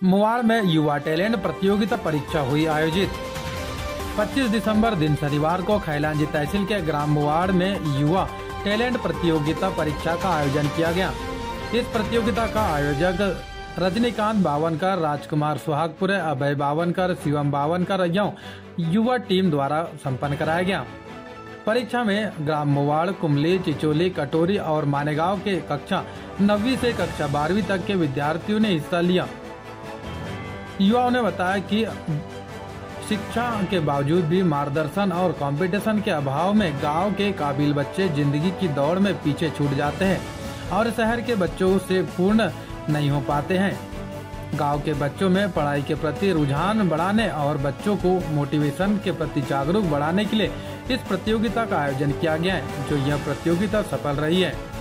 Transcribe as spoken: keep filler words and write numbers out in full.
मुवाड़ में युवा टैलेंट प्रतियोगिता परीक्षा हुई आयोजित। पच्चीस दिसंबर दिन शनिवार को खैलांजी तहसील के ग्राम मुवाड़ में युवा टैलेंट प्रतियोगिता परीक्षा का आयोजन किया गया। इस प्रतियोगिता का आयोजक रजनीकांत बावनकर, राजकुमार सुहागपुरे, अभय बावनकर, शिवम बावनकर एवं युवा टीम द्वारा संपन्न कराया गया। परीक्षा में ग्राम मुवाड़, कुमली, चिचोली, कटोरी और मानेगांव के कक्षा नवीं से कक्षा बारहवीं तक के विद्यार्थियों ने हिस्सा लिया। युवाओं ने बताया कि शिक्षा के बावजूद भी मार्गदर्शन और कंपटीशन के अभाव में गांव के काबिल बच्चे जिंदगी की दौड़ में पीछे छूट जाते हैं और शहर के बच्चों से पूर्ण नहीं हो पाते हैं। गांव के बच्चों में पढ़ाई के प्रति रुझान बढ़ाने और बच्चों को मोटिवेशन के प्रति जागरूक बढ़ाने के लिए इस प्रतियोगिता का आयोजन किया गया है, जो यह प्रतियोगिता सफल रही है।